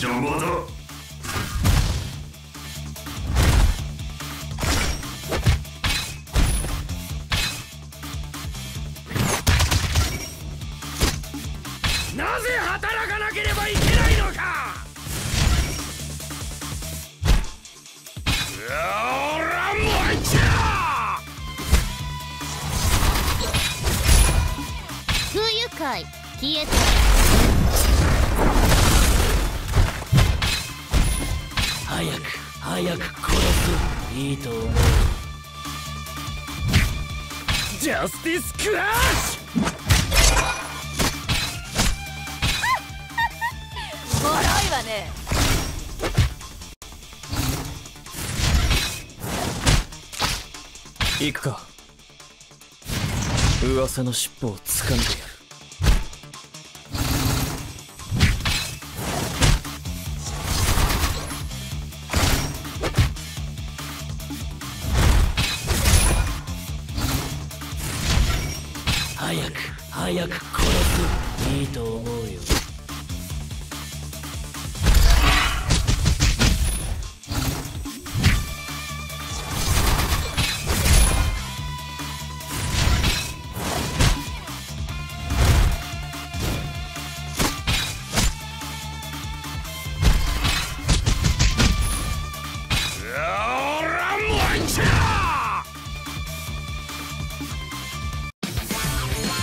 ションボード。 なぜ働かなければいけないのか。おらもう一度。 不愉快消えた。 早く殺す。いいと思う。 ジャスティスクラッシュ。 脆いわね。 行くか。噂の尻尾を掴んでやる。早く殺す。いいと思うよ。